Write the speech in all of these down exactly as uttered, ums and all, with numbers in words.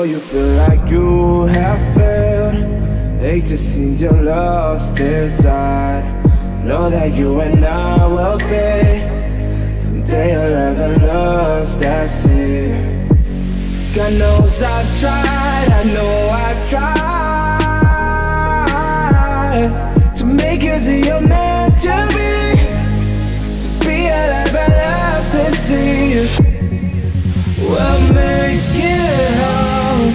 you feel like you have failed. Hate to see you lost inside. Know that you and I will be. Someday you'll have lost, that's it. God knows I've tried, I know I've tried to make you see you're meant to be, to be alive at last and see you. We'll make it home,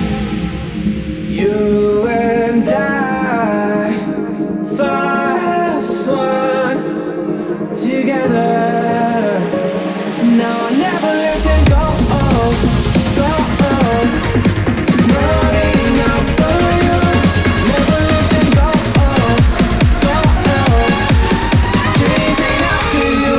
you and I, first one together. Now I'll never let this go, go on. Running out for you, never let this go, go on. Chasing after you.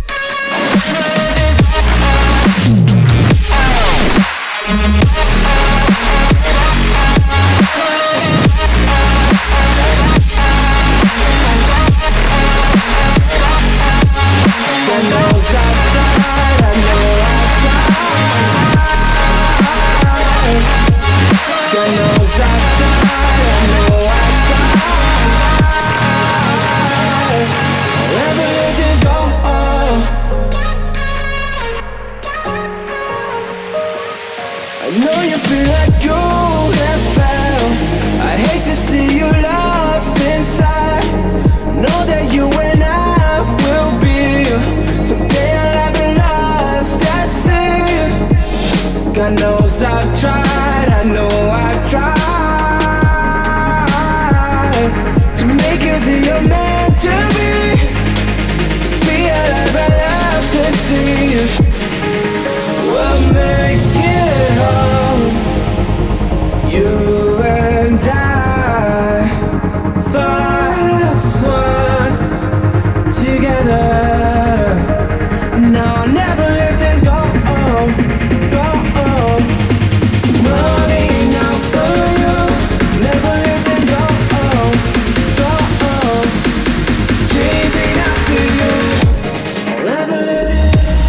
I know you feel like you have failed. I hate to see you lost inside. Know that you and I will be. Someday I'll have it lost, that's it. God knows I've tried, I know I've tried to make you see you're meant to be, to be alive at last and see you. We'll make it home, you and I, first one together. Now I'll never let this go, go on. Running out for you, never let this go, go on. Chasing after you, I'll never let this.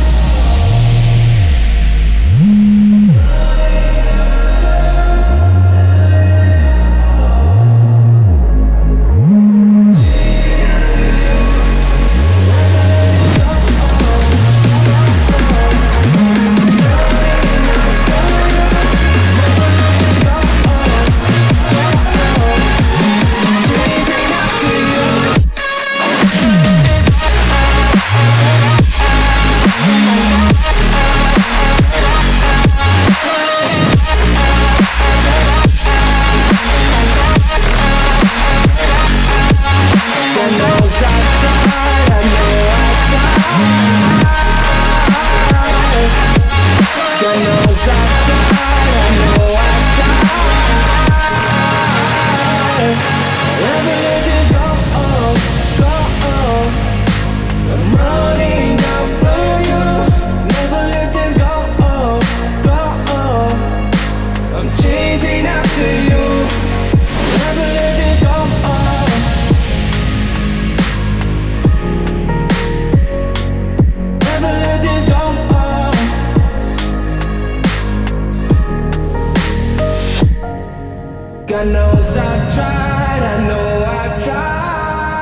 God knows I've tried, I know I've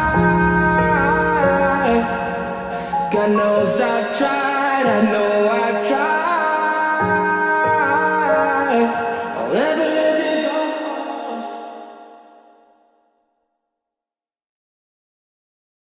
tried. God knows I've tried, I know I've